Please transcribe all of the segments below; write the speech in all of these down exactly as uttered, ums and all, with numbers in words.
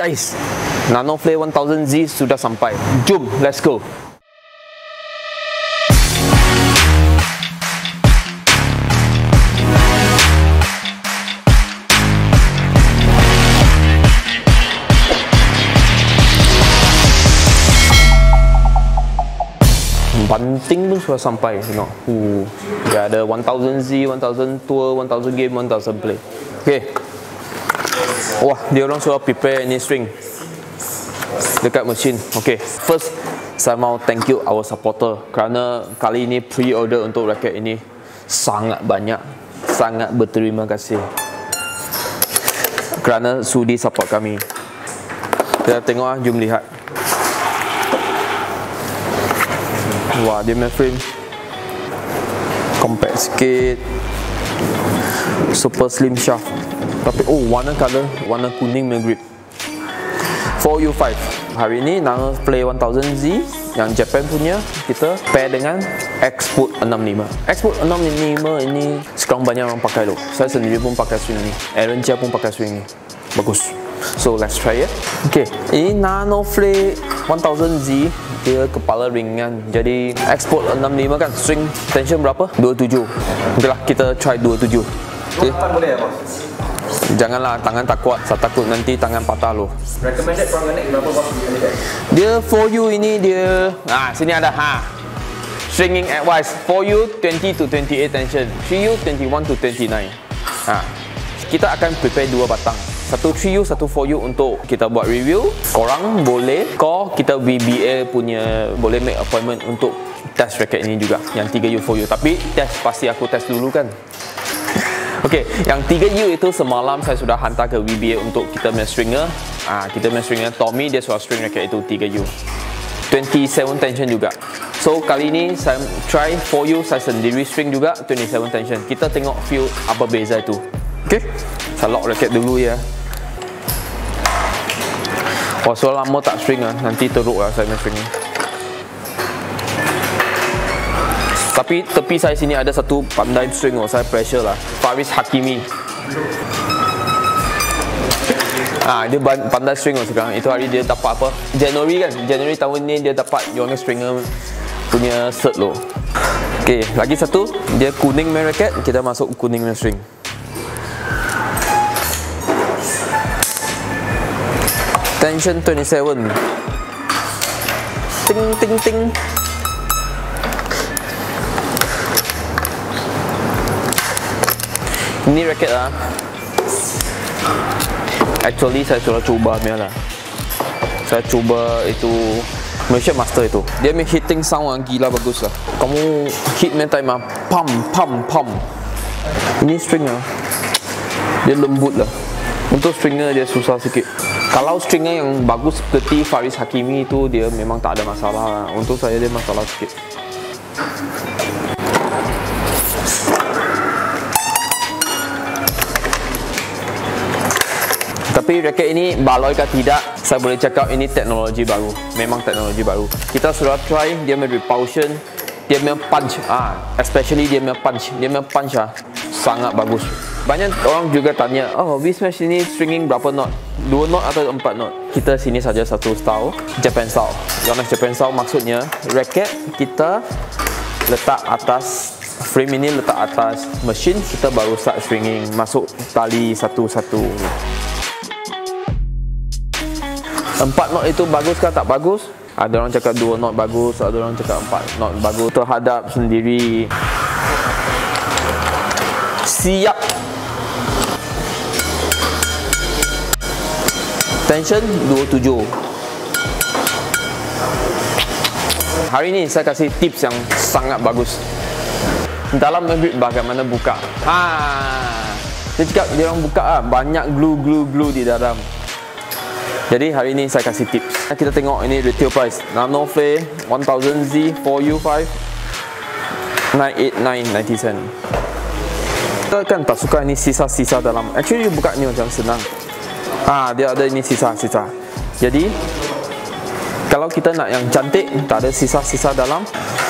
Guys, Nanoflare one thousand Z sudah sampai. Jom, let's go. Banting pun sudah sampai, tengok. Uh, dia ada one thousand Z, one thousand tour, one thousand game, one thousand play. Okay. Wah, dia orang sudah prepare ini string dekat mesin. Okay, first saya mau thank you our supporter kerana kali ini pre-order untuk raket ini sangat banyak. Sangat berterima kasih kerana sudi support kami. Kita tengok lah, jom lihat. Wah, dia punya frame compact sikit, super slim shaft. Tapi oh, warna color, warna kuning punya grip. four U five. Hari ini Nanoflare one thousand Z yang Japan punya, kita pair dengan Xport enam lima. Xport enam lima ini sekarang banyak orang pakai loh. Saya sendiri pun pakai string ni. Aaron Chia pun pakai string ni. Bagus. So let's try ya. Okay, ini Nanoflare one thousand Z, dia kepala ringan. Jadi Xport enam lima kan string tension berapa? dua puluh tujuh. Okeylah, kita try dua puluh tujuh. Okay. Boleh ya, bos? Janganlah, tangan tak kuat. Saya takut nanti tangan patah loh. Recommended from the neck berapa, bos? Dia four U ini dia, ah sini ada ha. Stringing advice four U twenty to twenty-eight tension, three U twenty-one to twenty-nine. Ha. Kita akan prepare dua batang. Satu three U, satu four U untuk kita buat review. Korang boleh call kita V B A punya, boleh make appointment untuk test racket ini juga. Yang three U, four U. Tapi test pasti aku test dulu kan. Okey, yang three U itu semalam saya sudah hantar ke V B A untuk kita punya stringer. Ah, kita punya stringer Tommy, dia sudah string racket itu three U. twenty-seven tension juga. So kali ini saya try four U, saya sendiri string juga twenty-seven tension. Kita tengok feel apa beza itu. Okey. Saya lock racket dulu ya. Wah, so lama tak string lah, nanti teruk lah saya punya string ni. Tapi tepi saya sini ada satu pandai string, oh, saya pressure lah. Faris Hakimi. Ah, dia pandai string oh, sekarang. Itu hari dia dapat apa? Januari kan? Januari tahun ni dia dapat Young Stringer punya cert loh. Okay, lagi satu. Dia kuning main racket, kita masuk kuning main string. Tension twenty-seven. Ting ting ting. Ini racket lah. Actually saya sudah cuba punya lah. Saya cuba itu Malaysia Master itu. Dia make hitting sound yang gila bagus lah. Kamu hit main time lah, pam pam pam. Ini string lah, dia lembut lah. Untuk stringer dia susah sikit. Kalau stringer yang bagus seperti Faris Hakimi itu, dia memang tak ada masalah. Untuk saya dia masalah sikit. Tapi racket ini baloi ke tidak, saya boleh cakap ini teknologi baru. Memang teknologi baru. Kita sudah try dia punya repulsion, dia punya punch, ah, especially dia punya punch. Dia punya punch ah, sangat bagus. Banyak orang juga tanya, oh, V-Smash ini stringing berapa knot? Dua knot atau empat knot? Kita sini saja satu style, Japan style. Yonex Japan style maksudnya racket kita letak atas, frame ini letak atas mesin, kita baru start stringing, masuk tali satu-satu. Empat knot itu bagus kah tak bagus? Ada orang cakap dua knot bagus, ada orang cakap empat knot bagus. Terhadap sendiri. Siap. Tension dua puluh tujuh. Hari ini saya kasih tips yang sangat bagus. Dalam grip bagaimana buka. Ha. Dia cakap dia orang buka ah, banyak glue glue glue di dalam. Jadi hari ini saya kasih tips. Kita tengok ini retail price. Nanoflare one thousand Z four U five nine eighty-nine ninety cent. Kita kan tak suka ini sisa-sisa dalam. Actually buka ni macam senang. Ah, dia ada ini sisa-sisa. Jadi kalau kita nak yang cantik, tak ada sisa-sisa dalam,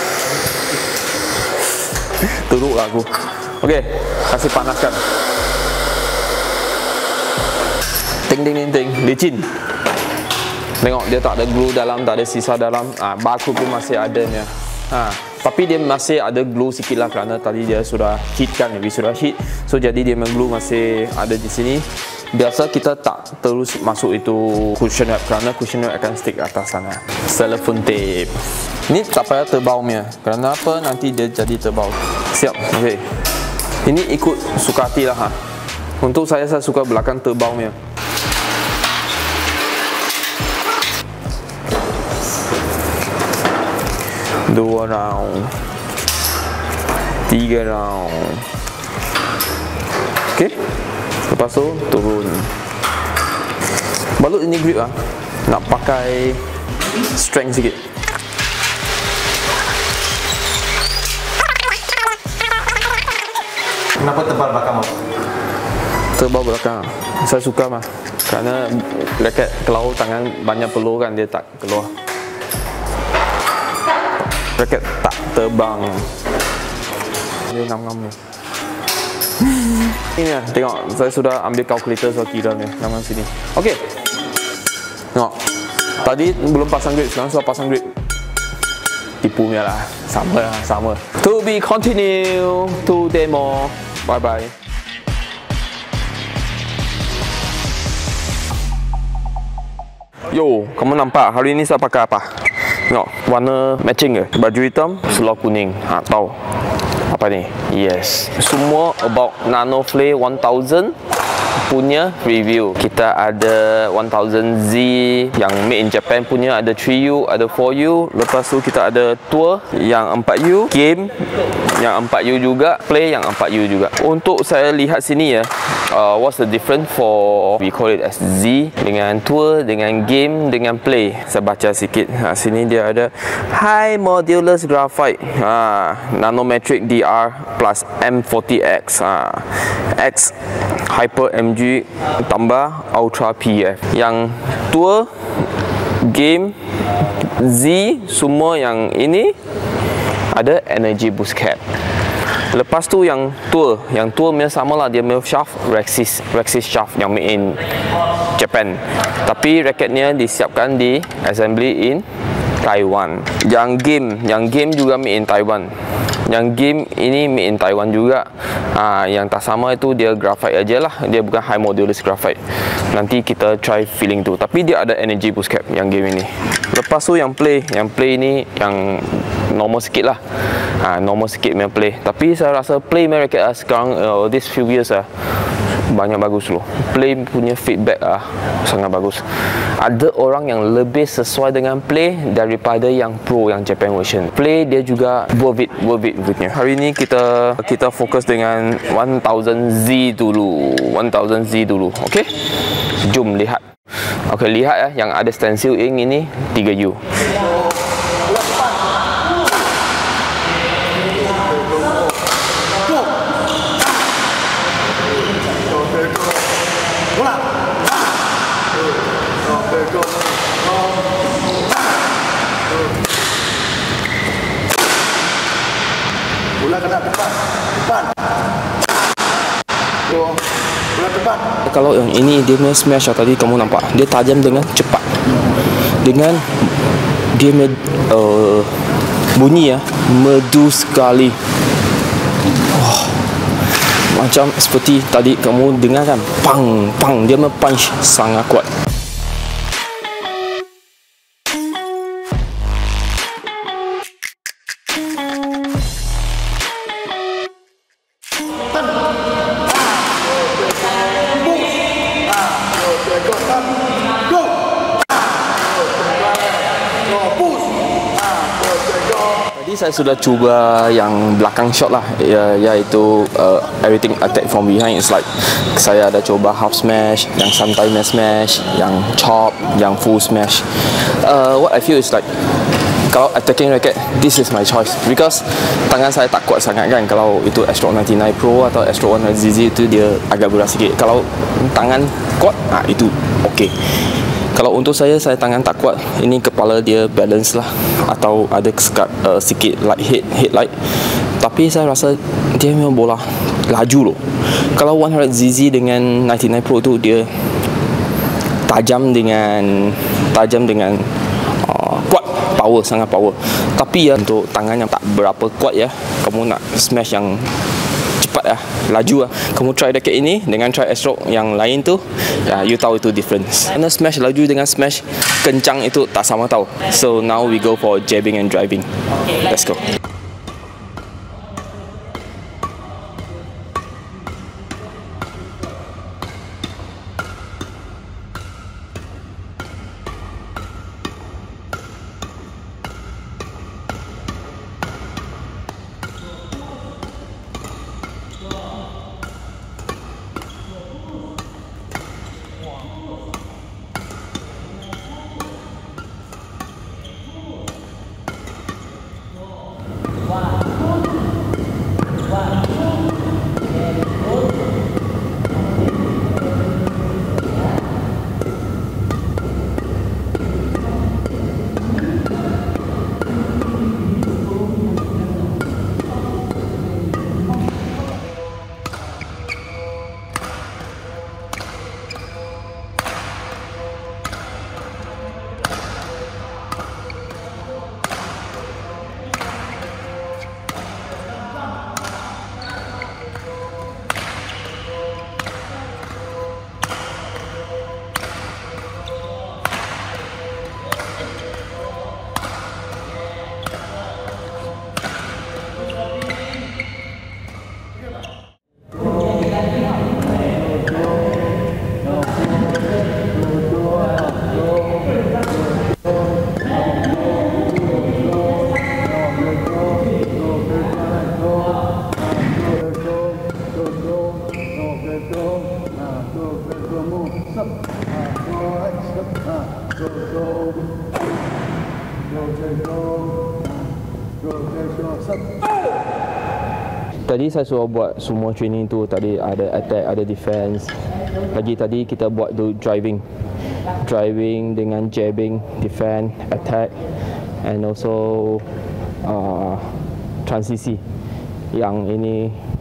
teruk lah aku. Okey, kasih panaskan. Ting ting ting ting, licin. Tengok dia tak ada glue dalam, tak ada sisa dalam. Ah, barcode pun masih ada ni. Ha, tapi dia masih ada glue sikit lah kerana tadi dia sudah heat kan, we sudah heat. So jadi dia glue masih ada di sini. Biasa kita tak terus masuk itu cushion wrap kerana cushion wrap akan stick atas sana. Cellophane tape. Ni tak payah tebal punya. Kerana apa? Nanti dia jadi tebal. Siap. Okey. Ini ikut suka hati lah ha. Untuk saya saya suka belakang tebal punya. Dua round, tiga round. Okey. Lepas tu turun. Balut ini grip ah. Nak pakai strength sikit. Kenapa tebal belakang mas? Tebal belakang. Saya suka mah. Kerana raket kalau tangan banyak peluh kan dia tak keluar. Raket tak terbang. Dia ngam-ngam ni. Ini lah, tengok saya sudah ambil kalkulator so kira ni, ngam-ngam sini. Okey. Tengok. Tadi belum pasang grip, sekarang sudah pasang grip. Tipu punya lah. Sama lah, sama. To be continue to demo. Bye bye. Yo, kamu nampak hari ini saya pakai apa? Tengok, warna matching ke? Baju hitam, seluar kuning. Ha, tahu apa ni? Yes. Semua about Nanoflare one thousand punya review. Kita ada one thousand Z yang made in Japan punya, ada three U, ada four U. Lepas tu kita ada tour yang four U, game yang four U juga, play yang four U juga. Untuk saya lihat sini ya, uh, what's the difference for we call it as Z dengan tour, dengan game, dengan play. Saya baca sikit. Ha, sini dia ada high modulus graphite, ha, nanometric D R plus M forty X, ha, X Hyper M G tambah Ultra P F. Yang tour, game, Z semua yang ini ada energy boost cap. Lepas tu yang tour, yang tour punya sama lah, dia punya shaft Rexis, Rexis shaft yang made in Japan. Tapi raketnya disiapkan di assembly in Taiwan. Yang game, yang game juga made in Taiwan. Yang game ini made in Taiwan juga. Ha, yang tak sama itu dia graphite aja lah, dia bukan high modulus graphite. Nanti kita try feeling tu. Tapi dia ada energy boost cap yang game ini. Lepas tu yang play, yang play ni yang normal sikit lah. Ha, normal sikit punya play. Tapi saya rasa play punya racket lah sekarang, uh, this few years lah, banyak bagus loh. Play punya feedback ah sangat bagus. Ada orang yang lebih sesuai dengan play daripada yang pro, yang Japan version. Play dia juga worth it, worth it punya. Hari ni kita kita fokus dengan one thousand Z dulu. one thousand Z dulu. Okey. Jom lihat. Okey, lihat ya, yang ada stencil ink ini three U. Bola kena depan, depan. Bola depan. Kalau yang ini dia punya smash tadi kamu nampak, dia tajam dengan cepat. Dengan dia punya uh, bunyi ya, merdu sekali. Wah. Macam seperti tadi kamu dengar kan, pang pang, dia punya punch sangat kuat. Tadi saya sudah cuba yang belakang shot lah, ya, iaitu uh, everything attack from behind. It's like saya ada coba half smash, yang santai smash, yang chop, yang full smash. Uh, what I feel is like kalau attacking racket, this is my choice because tangan saya tak kuat sangat kan. Kalau itu Astro ninety-nine Pro atau Astro one hundred Z Z itu dia agak berat sikit. Kalau tangan kuat, ah itu okey. Kalau untuk saya, saya tangan tak kuat, ini kepala dia balance lah, atau ada sekat, uh, sikit light head, headlight. Tapi saya rasa dia memang bola laju loh. Kalau one hundred Z Z dengan ninety-nine Pro tu dia tajam dengan tajam dengan uh, kuat, power, sangat power. Tapi ya untuk tangan yang tak berapa kuat ya, kamu nak smash yang cepat lah, laju lah, kamu try racket ini dengan try S-Stroke yang lain tu, ya, you tahu itu difference. Karena smash laju dengan smash kencang itu tak sama tahu. So now we go for jabbing and driving. Let's go. Tadi saya suruh buat semua training tu. Tadi ada attack, ada defense. Lagi tadi kita buat tu driving. Driving dengan jabbing, defend, attack, and also uh, transisi. Yang ini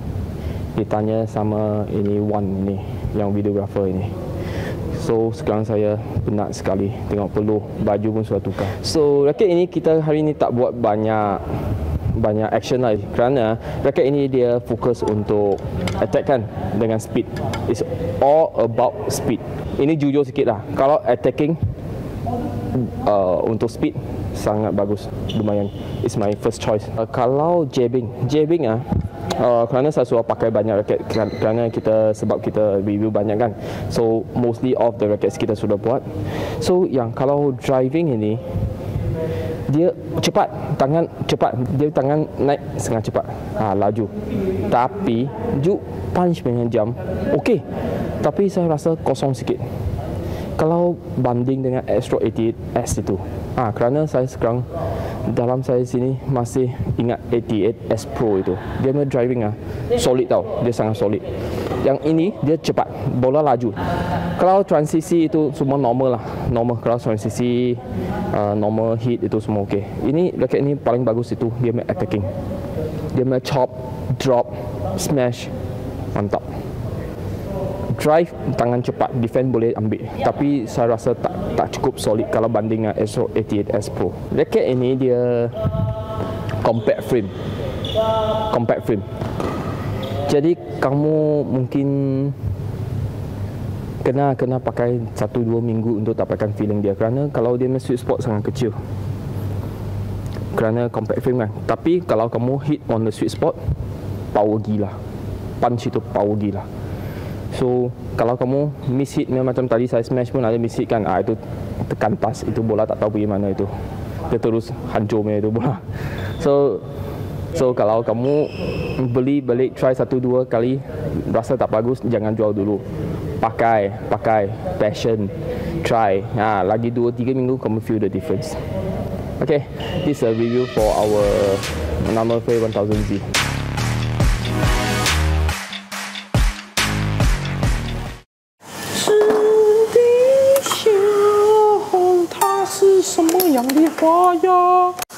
ditanya sama ini Wan ini, yang videographer ini. So sekarang saya penat sekali tengok peluh, baju pun sudah tukar. So raket ini kita hari ini tak buat banyak banyak action lah, kerana raket ini dia fokus untuk attack kan dengan speed. It's all about speed. Ini jujur sikit lah, kalau attacking uh, untuk speed sangat bagus, lumayan. It's my first choice. Uh, kalau jabbing, jabbing ah, uh, kerana saya suruh pakai banyak raket, kerana kita sebab kita review banyak kan. So mostly of the rackets kita sudah buat. So yang kalau driving ini, dia cepat, tangan cepat, dia tangan naik sangat cepat, ha, laju. Tapi juk punch dengan jam, okey. Tapi saya rasa kosong sikit kalau banding dengan S-Stroke lapan puluh lapan S itu. Ah, ha, kerana saya sekarang dalam saya sini masih ingat lapan puluh lapan S Pro itu. Dia punya driving ah solid tau, dia sangat solid. Yang ini dia cepat, bola laju. Kalau transisi itu semua normal lah, normal. Kalau transisi uh, normal hit itu semua okey. Ini raket ini paling bagus itu dia punya attacking. Dia punya chop, drop, smash, mantap. Drive tangan cepat, defend boleh ambil, tapi saya rasa tak tak cukup solid kalau banding dengan S-Stroke lapan puluh lapan S Pro. Raket ini dia compact frame, compact frame. Jadi kamu mungkin kena kena pakai satu dua minggu untuk dapatkan feeling dia, kerana kalau dia punya sweet spot sangat kecil. Kerana compact frame kan. Tapi kalau kamu hit on the sweet spot, power gila. Punch itu power gila. So kalau kamu miss hit macam tadi saya smash pun ada miss hit kan, ah, itu tekan tas, itu bola tak tahu pergi mana itu, dia terus hancur punya itu bola. So so kalau kamu beli balik try satu dua kali rasa tak bagus, jangan jual dulu. Pakai, pakai, passion, try. Ha, lagi dua tiga minggu kamu feel the difference. Okay, this is a review for our Number Frame one thousand Z. 什么样的花呀？